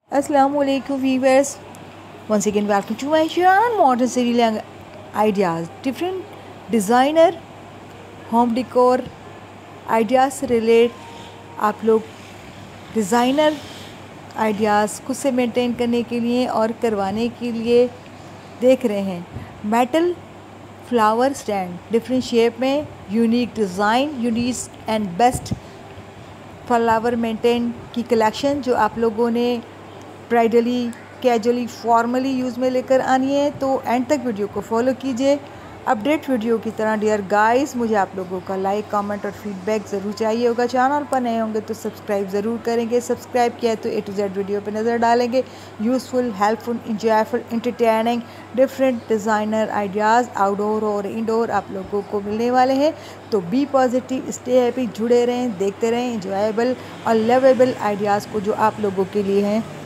Assalamualaikum viewers. Once again, welcome to my channel Modern Sri Lanka Ideas. Different designer home decor ideas से relate आप लोग designer ideas खुद से maintain करने के लिए और करवाने के लिए देख रहे हैं। Metal flower stand different shape में, unique design, unique and best flower maintain की कलेक्शन जो आप लोगों ने ब्राइडली, कैजुअली, फॉर्मली यूज़ में लेकर आनी है। तो एंड तक वीडियो को फॉलो कीजिए। अपडेट वीडियो की तरह डियर गाइस, मुझे आप लोगों का लाइक, कमेंट और फीडबैक ज़रूर चाहिए होगा। चैनल पर नए होंगे तो सब्सक्राइब ज़रूर करेंगे। सब्सक्राइब किया तो A to Z वीडियो पे नज़र डालेंगे। Useful, helpful, enjoyful, entertaining different designer ideas outdoor और इंडोर आप लोगों को मिलने वाले हैं। तो बी पॉजिटिव, स्टे हैप्पी, जुड़े रहें, देखते रहें इंजॉयबल और लवेबल आइडियाज़ को जो आप लोगों के लिए हैं।